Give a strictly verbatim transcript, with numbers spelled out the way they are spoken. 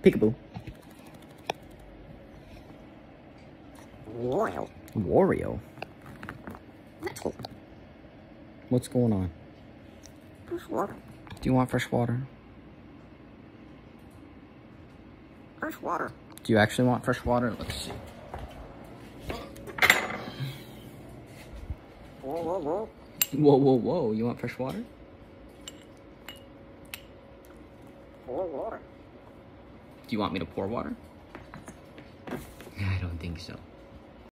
Peekaboo. Wario. Wario? That's cool. What's going on? Fresh water. Do you want fresh water? Fresh water. Do you actually want fresh water? Let's see. Whoa, whoa, whoa. Whoa, whoa, whoa. You want fresh water? Pour water. Do you want me to pour water? I don't think so.